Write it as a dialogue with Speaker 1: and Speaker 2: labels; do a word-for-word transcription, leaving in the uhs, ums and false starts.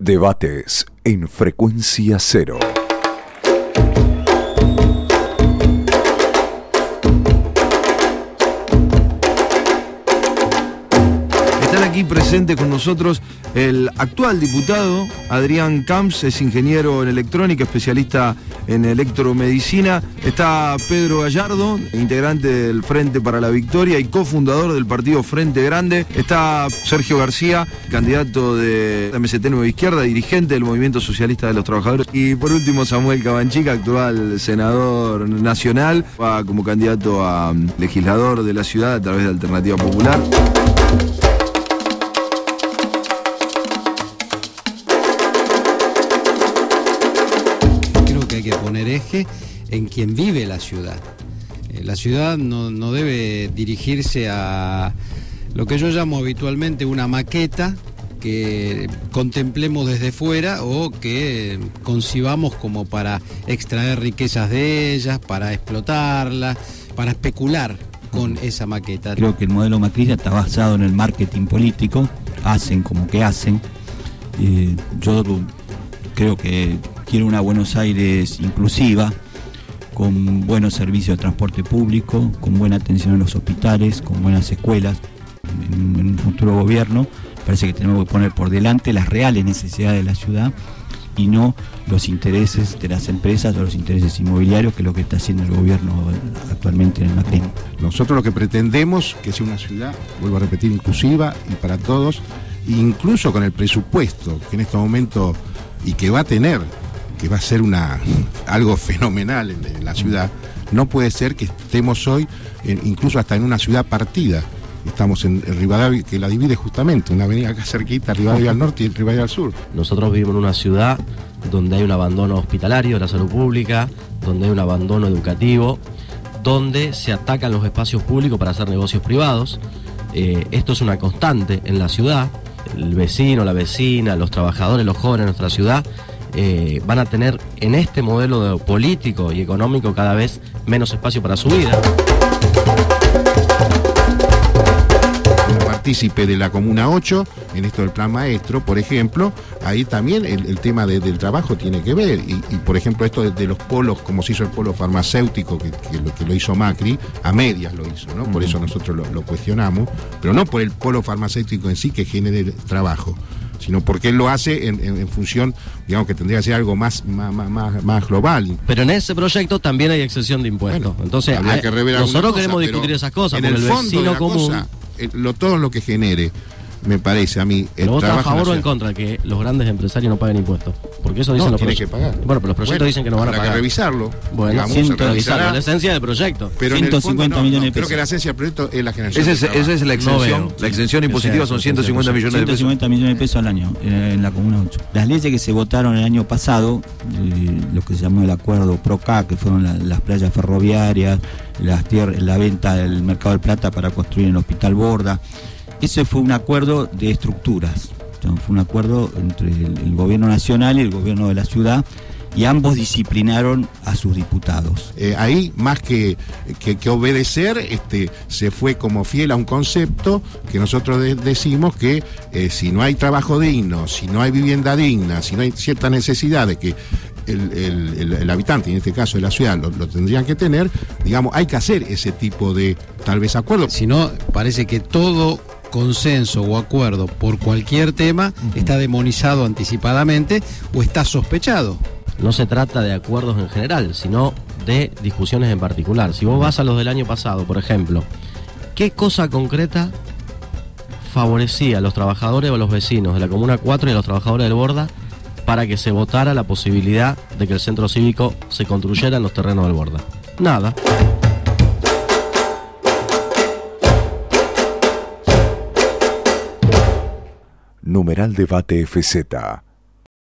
Speaker 1: Debates en Frecuencia Cero.
Speaker 2: Aquí presente con nosotros el actual diputado Adrián Camps, es ingeniero en electrónica, especialista en electromedicina. Está Pedro Gallardo, integrante del Frente para la Victoria y cofundador del partido Frente Grande. Está Sergio García, candidato de M S T Nueva Izquierda, dirigente del Movimiento Socialista de los Trabajadores. Y por último Samuel Cabanchica, actual senador nacional, va como candidato a legislador de la ciudad a través de Alternativa Popular.
Speaker 3: Hay que poner eje en quien vive la ciudad. La ciudad no, no debe dirigirse a lo que yo llamo habitualmente una maqueta que contemplemos desde fuera o que concibamos como para extraer riquezas de ellas, para explotarlas, para especular con esa maqueta.
Speaker 4: Creo que el modelo macrista está basado en el marketing político, hacen como que hacen. Eh, yo creo que quiero una Buenos Aires inclusiva, con buenos servicios de transporte público, con buena atención en los hospitales, con buenas escuelas. En, en un futuro gobierno parece que tenemos que poner por delante las reales necesidades de la ciudad y no los intereses de las empresas o los intereses inmobiliarios, que es lo que está haciendo el gobierno actualmente en el macrismo.
Speaker 5: Nosotros lo que pretendemos que sea una ciudad, vuelvo a repetir, inclusiva y para todos, incluso con el presupuesto que en este momento y que va a tener, que va a ser una algo fenomenal en, en la ciudad. No puede ser que estemos hoy en, incluso hasta en una ciudad partida. Estamos en, en Rivadavia, que la divide justamente, una avenida acá cerquita, Rivadavia al norte y Rivadavia al sur.
Speaker 6: Nosotros vivimos en una ciudad donde hay un abandono hospitalario de la salud pública, donde hay un abandono educativo, donde se atacan los espacios públicos para hacer negocios privados. Eh, esto es una constante en la ciudad. El vecino, la vecina, los trabajadores, los jóvenes de nuestra ciudad Eh, van a tener en este modelo de político y económico cada vez menos espacio para su vida.
Speaker 5: Como partícipe de la Comuna ocho, en esto del Plan Maestro, por ejemplo, ahí también el, el tema de, del trabajo tiene que ver. Y, y por ejemplo, esto de, de los polos, como se hizo el polo farmacéutico, que, que, lo, que lo hizo Macri, a medias lo hizo, ¿no? Por eso nosotros lo, lo cuestionamos, pero no por el polo farmacéutico en sí que genere trabajo, sino porque él lo hace en, en, en función, digamos, que tendría que ser algo más, más, más, más global.
Speaker 6: Pero en ese proyecto también hay exención de impuestos. Bueno, entonces, hay, que nosotros cosa, queremos discutir esas cosas,
Speaker 5: en
Speaker 6: porque
Speaker 5: el,
Speaker 6: el
Speaker 5: fondo
Speaker 6: vecino común...
Speaker 5: Cosa, el, lo, todo lo que genere, me parece a mí...
Speaker 6: ¿Pero vos estás a favor o en contra de que los grandes empresarios no paguen impuestos? Porque eso dicen
Speaker 5: no,
Speaker 6: los
Speaker 5: tiene que pagar.
Speaker 6: Bueno, pero los proyectos
Speaker 5: bueno,
Speaker 6: dicen que no van a pagar.
Speaker 5: Habrá que revisarlo.
Speaker 6: Bueno,
Speaker 5: digamos,
Speaker 6: ciento revisarlo, la esencia del proyecto.
Speaker 5: Pero
Speaker 4: ciento cincuenta
Speaker 5: no,
Speaker 4: millones de
Speaker 5: no,
Speaker 4: pesos.
Speaker 5: Creo que la esencia del proyecto es la generación
Speaker 2: Esa es,
Speaker 5: de
Speaker 2: esa es la exención.
Speaker 6: No veo,
Speaker 2: la exención
Speaker 6: sí.
Speaker 2: impositiva
Speaker 6: O sea,
Speaker 2: son ciento cincuenta millones de pesos.
Speaker 4: ciento cincuenta millones de pesos al año en, en la Comuna ocho. Las leyes que se votaron el año pasado, eh, lo que se llamó el acuerdo PROCA, que fueron la, las playas ferroviarias, las tierras, la venta del Mercado del Plata para construir el Hospital Borda, ese fue un acuerdo de estructuras. Fue un acuerdo entre el, el gobierno nacional y el gobierno de la ciudad, y ambos disciplinaron a sus diputados.
Speaker 5: Eh, ahí, más que, que, que obedecer, este, se fue como fiel a un concepto que nosotros de, decimos que eh, si no hay trabajo digno, si no hay vivienda digna, si no hay ciertas necesidades que el, el, el, el habitante, en este caso de la ciudad, lo, lo tendrían que tener, digamos, hay que hacer ese tipo de, tal vez, acuerdos.
Speaker 3: Si no, parece que todo consenso o acuerdo por cualquier tema uh-huh. está demonizado anticipadamente o está sospechado.
Speaker 6: No se trata de acuerdos en general, sino de discusiones en particular. Si vos vas a los del año pasado, por ejemplo, ¿qué cosa concreta favorecía a los trabajadores o a los vecinos de la Comuna cuatro y a los trabajadores del Borda para que se votara la posibilidad de que el centro cívico se construyera en los terrenos del Borda? Nada.
Speaker 1: Numeral Debate F Z.